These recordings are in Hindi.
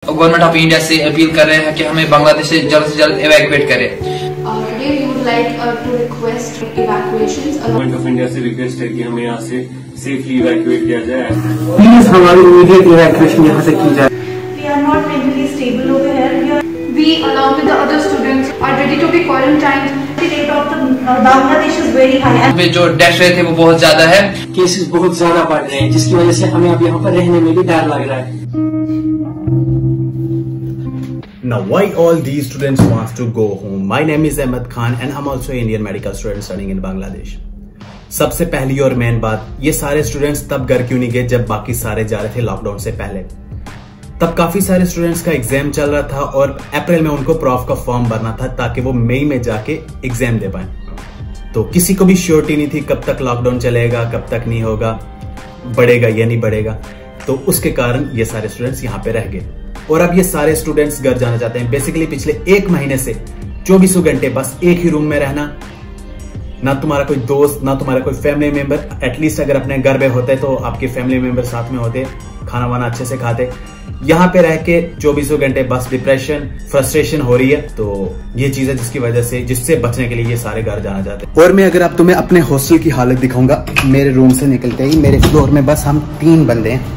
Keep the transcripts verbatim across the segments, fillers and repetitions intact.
गवर्नमेंट ऑफ इंडिया से अपील कर रहे हैं कि हमें बांग्लादेश से जल्द से जल्द इवैक्यूएट करें। गवर्नमेंट ऑफ इंडिया से रिक्वेस्ट है कि हमें यहाँ से सेफली इवैक्यूएट किया जाए। प्लीज हमारी इमीडिएट इवैक्यूएशन यहाँ से की जाए। We are not mentally stable over here. We, are, we along with the other students are ready to be quarantined. The rate of the uh, Bangladesh is very high. में जो डेथ रेट है वो बहुत ज्यादा है, केसेस बहुत ज्यादा बढ़ रहे हैं, जिसकी वजह से हमें अब यहाँ पर रहने में भी डर लग रहा है। Now, why all these students wants to go home? My name is Ahmed Khan and I'm also an Indian medical student studying in Bangladesh. सबसे पहली और मेन बात, ये सारे स्टूडेंट्स तब घर क्यों नहीं गए जब बाकी सारे जा रहे थे लॉकडाउन से पहले। तब काफी सारे स्टूडेंट्स का एग्जाम चल रहा था और अप्रैल में उनको प्रॉफ का फॉर्म भरना था ताकि वो मई में जाके एग्जाम दे पाए। तो किसी को भी श्योरिटी नहीं थी कब तक लॉकडाउन चलेगा, कब तक नहीं होगा, बढ़ेगा या नहीं बढ़ेगा। तो उसके कारण ये सारे स्टूडेंट्स यहाँ पे रह गए और अब ये सारे स्टूडेंट्स घर जाना चाहते हैं। बेसिकली पिछले एक महीने से चौबीसों घंटे बस एक ही रूम में रहना, ना तुम्हारा कोई दोस्त ना तुम्हारा कोई फैमिली मेंबर। एटलीस्ट अगर अपने घर में होते तो आपके फैमिली मेंबर साथ में होते, खाना वाना अच्छे से खाते। यहाँ पे रह के चौबीसों घंटे बस डिप्रेशन, फ्रस्ट्रेशन हो रही है। तो ये चीज है जिसकी वजह से जिससे बचने के लिए ये सारे घर जाना चाहते हैं। और मैं अगर आप तुम्हें अपने हॉस्टल की हालत दिखाऊंगा, मेरे रूम से निकलते ही मेरे फ्लोर में बस हम तीन बंदे हैं।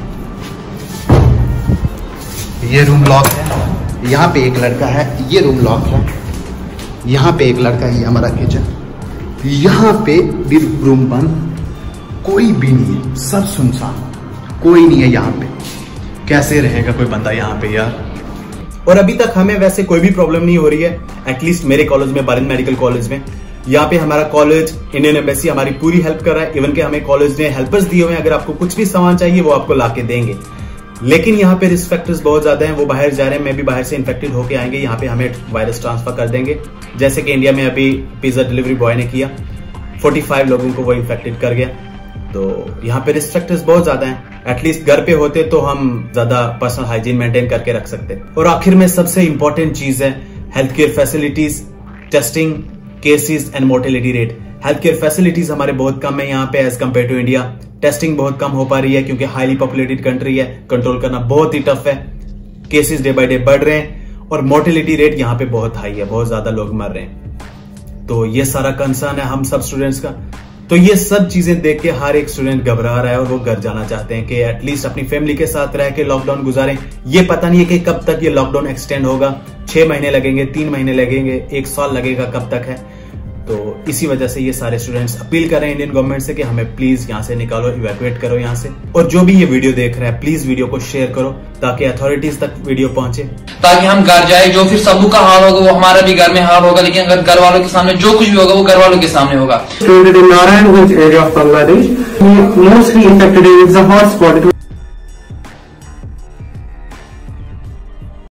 ये रूम लॉक है, यहाँ पे एक लड़का है, ये रूम लॉक है, यहाँ पे एक लड़का है, ये हमारा किचन, यहाँ पे भी रूम बंद, कोई भी नहीं है, सब सुनसान, कोई नहीं है यहाँ पे। कैसे रहेगा कोई बंदा यहाँ पे यार। और अभी तक हमें वैसे कोई भी प्रॉब्लम नहीं हो रही है, एटलीस्ट मेरे कॉलेज में, बारिंद मेडिकल कॉलेज में। यहाँ पे हमारा कॉलेज, इंडियन एम्बेसी हमारी पूरी हेल्प कर रहा है। इवन के हमें कॉलेज ने हेल्पर्स दिए हुए हैं, अगर आपको कुछ भी सामान चाहिए वो आपको ला के देंगे। लेकिन यहाँ पे रिस्क फैक्टर्स बहुत ज्यादा हैं, वो बाहर जा रहे हैं, मैं भी बाहर से इन्फेक्टेड होके आएंगे, यहाँ पे हमें वायरस ट्रांसफर कर देंगे। जैसे कि इंडिया में अभी पिज्जा डिलीवरी बॉय ने किया, पैंतालीस लोगों को वो इन्फेक्टेड कर गया। तो यहाँ पे रिस्क फैक्टर्स बहुत ज्यादा हैं। एटलीस्ट घर पे होते तो हम ज्यादा पर्सनल हाइजीन मेंटेन करके रख सकते। और आखिर में सबसे इंपॉर्टेंट चीज है health care facilities, testing, cases and mortality rate. Health care facilities हमारे बहुत कम है यहाँ पे as compared to India. Testing बहुत कम हो पा रही है क्योंकि हाईली पॉपुलेटेड कंट्री है, कंट्रोल करना बहुत ही टफ है। केसेस डे बाय डे बढ़ रहे हैं और मोर्टेलिटी रेट यहाँ पे बहुत हाई है, बहुत ज्यादा लोग मर रहे हैं। तो ये सारा कंसर्न है हम सब स्टूडेंट्स का। तो ये सब चीजें देख के हर एक स्टूडेंट घबरा रहा है और वो घर जाना चाहते हैं कि एटलीस्ट अपनी फैमिली के साथ रह के लॉकडाउन गुजारें। ये पता नहीं है कि कब तक ये लॉकडाउन एक्सटेंड होगा, छह महीने लगेंगे, तीन महीने लगेंगे, एक साल लगेगा, कब तक है। तो इसी वजह से ये सारे स्टूडेंट्स अपील कर रहे हैं इंडियन गवर्नमेंट से कि हमें प्लीज यहाँ से निकालो, इवैक्यूएट करो यहाँ से। और जो भी ये वीडियो देख रहा है प्लीज वीडियो को शेयर करो ताकि अथॉरिटीज तक वीडियो पहुंचे, ताकि हम घर जाए। जो फिर सबू का हाल होगा वो हमारा भी घर में हाल होगा, लेकिन अगर घर वालों के सामने जो कुछ भी होगा वो घर वालों के सामने होगा। In Narayanganj area of Bangladesh, mostly infected area is a hotspot.